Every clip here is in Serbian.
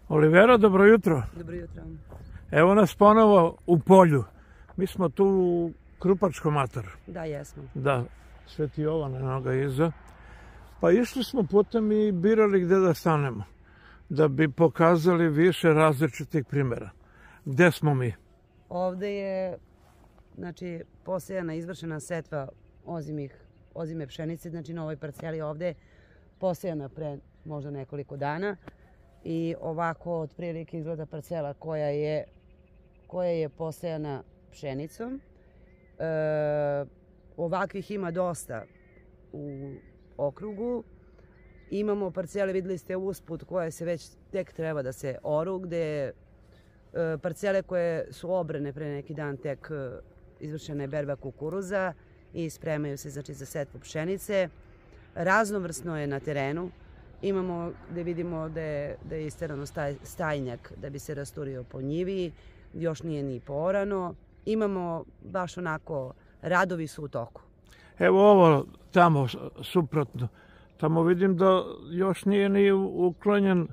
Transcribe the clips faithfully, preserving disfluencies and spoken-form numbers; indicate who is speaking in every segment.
Speaker 1: Olivera, dobro jutro.
Speaker 2: Dobro jutro.
Speaker 1: Evo nas ponovo u polju. Mi smo tu u Krupačkom ataru.
Speaker 2: Da, jesmo.
Speaker 1: Da, Sveti Jovan enoga iza. Pa išli smo putem i birali gde da stanemo, da bi pokazali više različitih primjera. Gde smo mi?
Speaker 2: Ovde je, znači, posejana, izvršena setva ozimih, ozime pšenice, znači na ovoj parceli ovde posejana pre možda nekoliko dana. I ovako otprilike izgleda parcela koja je, koja je posejana pšenicom. E, ovakvih ima dosta u okrugu. Imamo parcele, videli ste usput, koje se već tek treba da se oru, gde e, parcele koje su obrane pre neki dan tek izvršena je berba kukuruza i spremaju se, znači, za setvu pšenice. Raznovrsno je na terenu. Imamo gde vidimo da je, da je isterano staj, stajnjak da bi se rasturio po njivi, još nije ni poorano. Imamo baš onako, radovi su u toku.
Speaker 1: Evo ovo tamo suprotno. Tamo vidim da još nije ni uklonjen.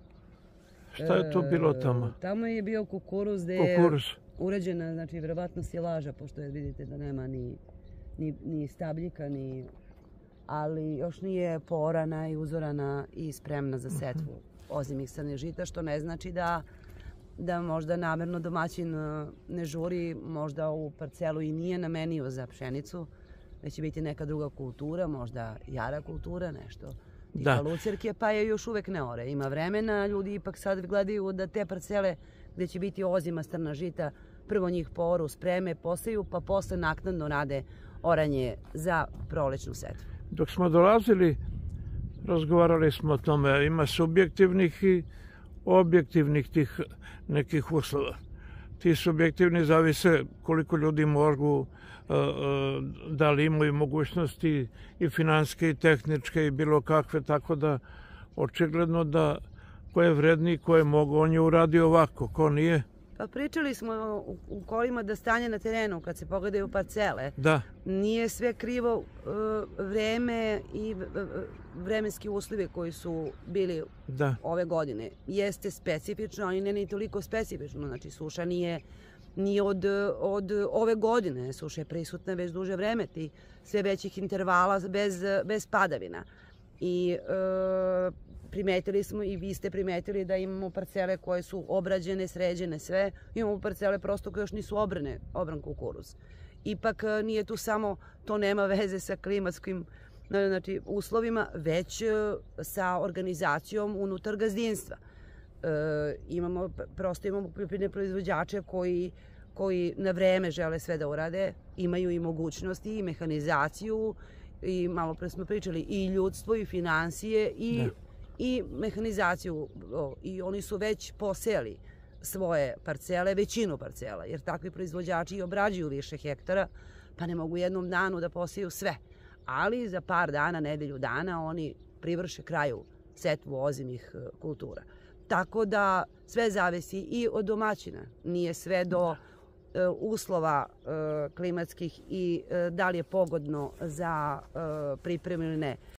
Speaker 1: Šta je to bilo tamo?
Speaker 2: E, tamo je bio kukuruz gde
Speaker 1: Kukuruz.
Speaker 2: je urađena, znači, vjerovatno silaža, pošto je, vidite da nema ni, ni, ni stabljika, ni... ali još nije poorana i uzorana i spremna za setvu ozimih crnih žita, što ne znači da, da možda namerno domaćin ne žuri, možda u parcelu i nije namenio za pšenicu, već će biti neka druga kultura, možda jara kultura, nešto. Tipa lucirke, pa je još uvek ne ore. Ima vremena, ljudi ipak sad gledaju da te parcele gde će biti ozima strna žita, prvo njih pooru, spreme, poseju, pa posle naknadno rade oranje za prolećnu setvu.
Speaker 1: Dok smo dolazili, razgovarali smo o tome, ima subjektivnih i objektivnih tih nekih uslova. Ti subjektivni zavise koliko ljudi mogu, da li imaju mogućnosti i finanske i tehničke i bilo kakve, tako da očigledno da ko je vredniji, ko je mogu, on je uradio ovako, ko nije.
Speaker 2: Pa pričali smo u kolima da stanje na terenu, kad se pogledaju parcele,
Speaker 1: da.
Speaker 2: Nije sve krivo uh, vreme i uh, vremenski uslovi koji su bili
Speaker 1: da.
Speaker 2: Ove godine. Jeste specifično, ali ne ni toliko specifično. Znači, suša nije, nije od, od ove godine. Suša je prisutna već duže vreme, ti sve većih intervala bez, bez padavina. I uh, primetili smo, i vi ste primetili, da imamo parcele koje su obrađene, sređene, sve. Imamo parcele prosto koje još nisu obrane, obran kukuruz. Ipak nije tu samo, to nema veze sa klimatskim, znači, uslovima, već sa organizacijom unutar gazdinstva. E, imamo, prosto imamo poljoprivredne proizvođače koji, koji na vreme žele sve da urade, imaju i mogućnosti i mehanizaciju, i malo pre smo pričali, i ljudstvo, i finansije, i, i mehanizaciju. I oni su već posejali svoje parcele, većinu parcela, jer takvi proizvođači i obrađuju više hektara, pa ne mogu jednom danu da poseju sve. Ali za par dana, nedelju dana, oni privrše kraju setvu ozimih kultura. Tako da sve zavisi i od domaćina. Nije sve do e, uslova e, klimatskih i e, da li je pogodno za e, pripremu ili ne.